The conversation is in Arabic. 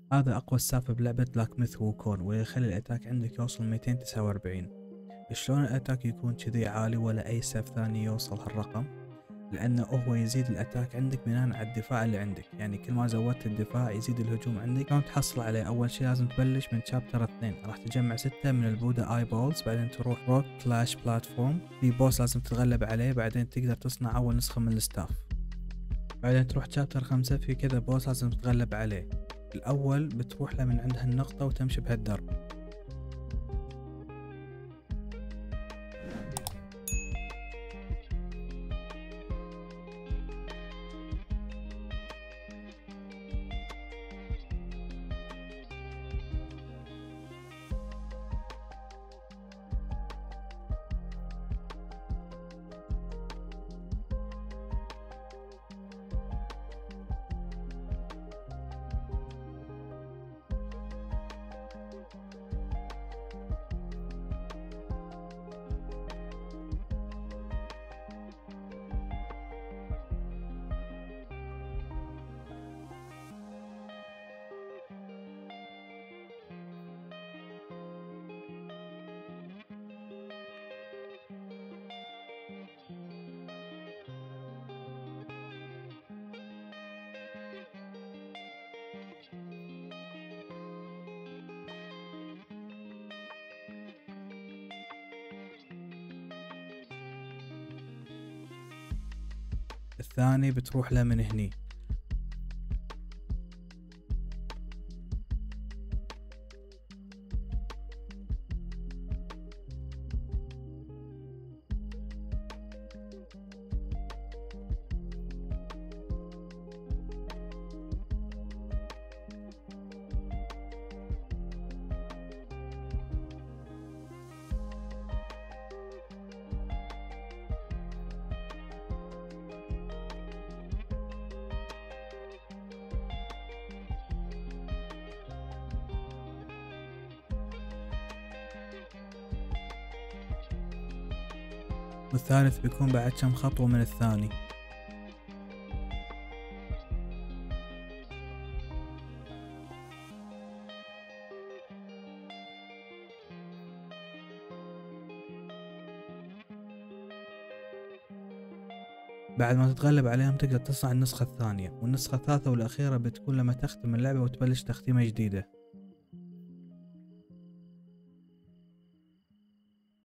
هذا أقوى السالفة بلعبة بلاك ميث ووكون، واللي يخلي الأتاك عندك يوصل 249. شلون الأتاك يكون كذي عالي ولا أي سيف ثاني يوصل هالرقم؟ لأنه هو يزيد الأتاك عندك بناء على الدفاع اللي عندك، يعني كل ما زودت الدفاع يزيد الهجوم عندك. شلون تحصل عليه؟ أول شي لازم تبلش من شابتر 2، راح تجمع 6 من البودا آي بولز، بعدين تروح روك كلاش بلاتفورم، في بوس لازم تتغلب عليه، بعدين تقدر تصنع أول نسخة من الستاف. بعدين تروح شابتر 5، في كذا بوس لازم تتغلب عليه. الأول بتروح له من عند هالنقطة وتمشي بهالدرب. الثاني بتروح له من هني. والثالث بيكون بعد كم خطوة من الثاني. بعد ما تتغلب عليهم تقدر تصنع النسخة الثانية، والنسخة الثالثة والأخيرة بتكون لما تختم اللعبة وتبلش تختيمة جديدة.